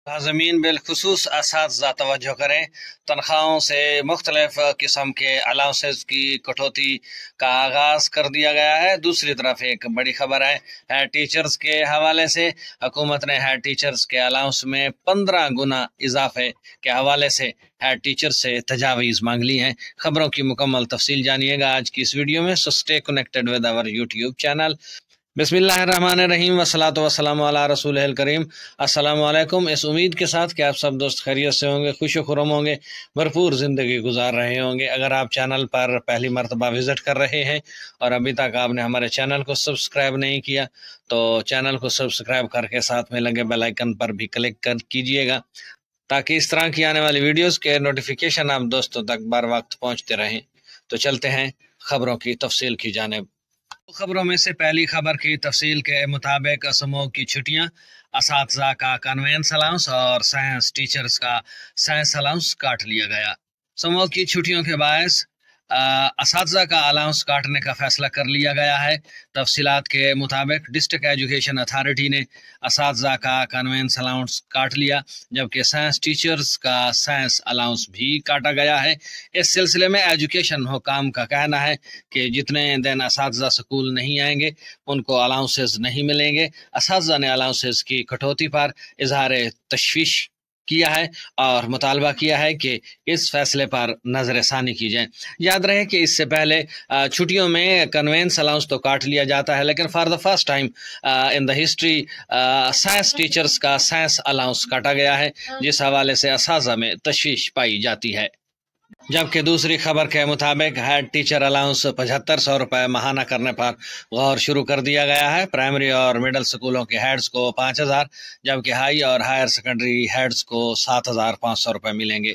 नाज़मीन बिलखुसूस असातिज़ा तवज्जो करें। तनख्वाहों से मुख्तलिफ किस्म के अलाउंसेस की कटौती का आगाज़ कर दिया गया है। दूसरी तरफ एक बड़ी खबर है हेड टीचर्स के हवाले से। हुकूमत ने हेड टीचर्स के अलाउंस में 15 गुना इजाफे के हवाले से हेड टीचर से तजावीज़ मांग ली हैं। खबरों की मुकम्मल तफसील जानिएगा आज की इस वीडियो में, so stay connected with our YouTube channel. बिस्मिल्लाहिर्रहमानिर्रहीम वस्सलातु वस्सलामु अला रसूलिल करीम। अस्सलामु अलैकुम। इस उम्मीद के साथ कि आप सब दोस्त खैरियत से होंगे, खुश खुरम होंगे, भरपूर ज़िंदगी गुजार रहे होंगे। अगर आप चैनल पर पहली मरतबा विज़िट कर रहे हैं और अभी तक आपने हमारे चैनल को सब्सक्राइब नहीं किया तो चैनल को सब्सक्राइब करके साथ में लगे बेल आइकन पर भी क्लिक कर कीजिएगा ताकि इस तरह की आने वाली वीडियोज़ के नोटिफिकेशन आप दोस्तों तक बर वक्त पहुँचते रहें। तो चलते हैं खबरों की तफसील की जानिब। खबरों में से पहली खबर की तफसील के मुताबिक समूह की छुट्टियां, असातिज़ा का कन्वेंस अलाउंस और साइंस टीचर्स का साइंस अलाउंस काट लिया गया। समूह की छुट्टियों के बायस असातिज़ा का अलाउंस काटने का फैसला कर लिया गया है। तफसीलात के मुताबिक डिस्ट्रिक्ट एजुकेशन अथॉरिटी ने असातिज़ा का कन्वेंस अलाउंस काट लिया, जबकि साइंस टीचर्स का साइंस अलाउंस भी काटा गया है। इस सिलसिले में एजुकेशन हुकाम का कहना है कि जितने दिन असातिज़ा स्कूल नहीं आएंगे उनको अलाउंसेस नहीं मिलेंगे। असातिज़ा ने अलाउंसेस की कटौती पर इजहार तशवीश किया है और मुतालबा किया है कि इस फैसले पर नजर सानी की जाए। याद रहे कि इससे पहले छुट्टियों में कन्वेंस अलाउंस तो काट लिया जाता है, लेकिन for the first time in the history science teachers का साइंस अलाउंस काटा गया है, जिस हवाले से असातिज़ा में तशवीश पाई जाती है। जबकि दूसरी खबर के मुताबिक हेड टीचर अलाउंस 7500 रुपये माहाना करने पर गौर शुरू कर दिया गया है। प्राइमरी और मिडिल स्कूलों के हेड्स को 5000, जबकि हाई और हायर सेकेंडरी हेड्स को 7500 रुपये मिलेंगे।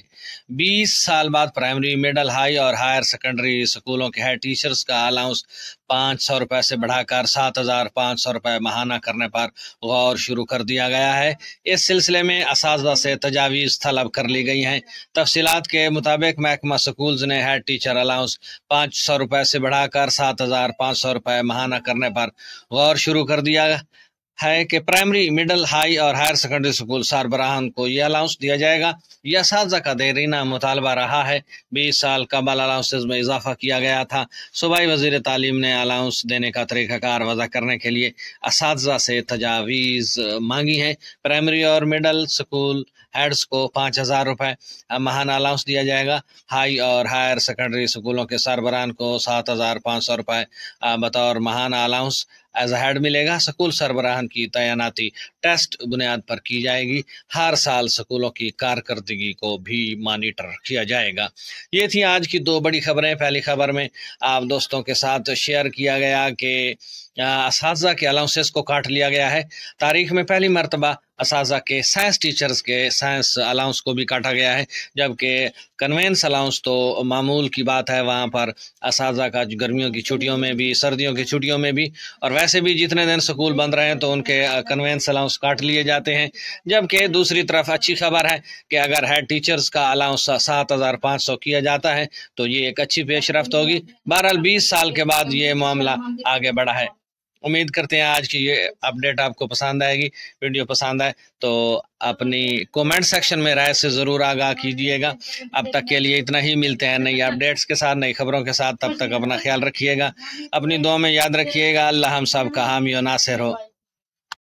20 साल बाद प्राइमरी, मिडिल, हाई और हायर सेकेंडरी स्कूलों के हेड टीचर्स का अलाउंस 500 रुपये से बढ़ाकर 7500 रुपये माहाना करने पर गौर शुरू कर दिया गया है। इस सिलसिले में असातिज़ा से तजावीज़ तलब कर ली गई हैं। तफसीलात के मुताबिक महकमा स्कूल्स ने हेड टीचर अलाउंस 500 रुपये से बढ़ाकर 7500 रुपये माहाना करने पर गौर शुरू कर दिया है कि प्राइमरी, मिडिल, हाई और हायर सेकेंडरी स्कूल सरबराहान को यह अलाउंस दिया जाएगा। यह असातिज़ा का देरीना मुतालबा रहा है। 20 साल कबल अलाउंसेस में इजाफा किया गया था। सूबाई वज़ीर तालीम ने अलाउंस देने का तरीक़ाकार वज़ा करने के लिए असातिज़ा से तजावीज़ मांगी है। प्राइमरी और मिडिल स्कूल हेड्स को 5000 रुपये माहाना अलाउंस दिया जाएगा। हाई और हायर सेकेंडरी स्कूलों के सरबराहान को 7500 रुपये बतौर माहाना अलाउंस एज अ हेड मिलेगा। स्कूल सरबराहान की तैनाती टेस्ट बुनियाद पर की जाएगी। हर साल स्कूलों की कारकर्दगी को भी मॉनिटर किया जाएगा। ये थी आज की दो बड़ी खबरें। पहली खबर में आप दोस्तों के साथ शेयर किया गया कि असातिज़ा के अलाउंसेस को काट लिया गया है। तारीख में पहली मरतबा असातिज़ा के साइंस टीचर्स के साइंस अलाउंस को भी काटा गया है, जबकि कन्वेंस अलाउंस तो मामूल की बात है। वहाँ पर असातिज़ा का गर्मियों की छुट्टियों में भी, सर्दियों की छुट्टियों में भी और वैसे भी जितने दिन स्कूल बंद रहे हैं तो उनके कन्वेंस अलाउंस काट लिए जाते हैं। जबकि दूसरी तरफ अच्छी खबर है कि अगर हेड टीचर्स का अलाउंस 7500 किया जाता है तो ये एक अच्छी पेशरफ्त होगी। बहरहाल 20 साल के बाद ये मामला आगे बढ़ा है। उम्मीद करते हैं आज की ये अपडेट आपको पसंद आएगी। वीडियो पसंद आए तो अपनी कमेंट सेक्शन में राय से ज़रूर आगाह कीजिएगा। अब तक के लिए इतना ही। मिलते हैं नई अपडेट्स के साथ, नई खबरों के साथ। तब तक अपना ख्याल रखिएगा, अपनी दुआ में याद रखिएगा। अल्लाह हम सब का हामी और नासिर हो।